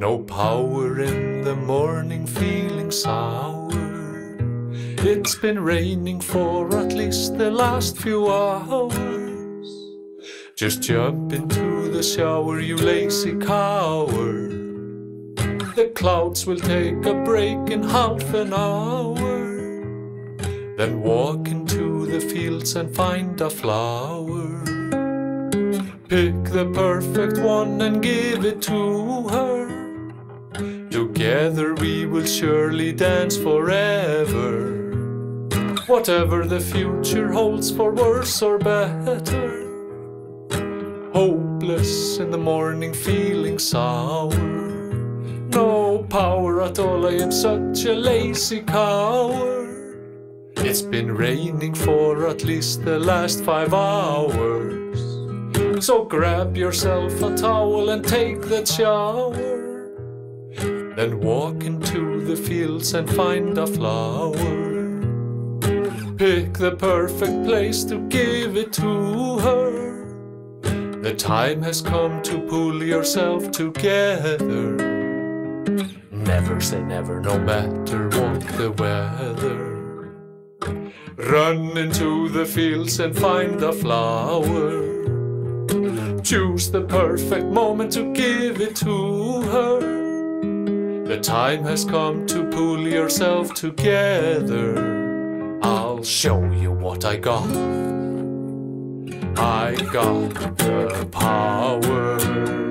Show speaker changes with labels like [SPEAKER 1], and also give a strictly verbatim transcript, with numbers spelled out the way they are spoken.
[SPEAKER 1] No power in the morning, feeling sour. It's been raining for at least the last few hours. Just jump into the shower, you lazy coward. The clouds will take a break in half an hour. Then walk into the fields and find a flower. Pick the perfect one and give it to her. Together we will surely dance forever. Whatever the future holds, for worse or better. Hopeless in the morning, feeling sour. No power at all, I am such a lazy coward. It's been raining for at least the last five hours. So grab yourself a towel and take that shower. Then walk into the fields and find a flower. Pick the perfect place to give it to her. The time has come to pull yourself together. Never say never, no matter what the weather. Run into the fields and find a flower. Choose the perfect moment to give it to her. The time has come to pull yourself together. I'll show you what I got. I got the power.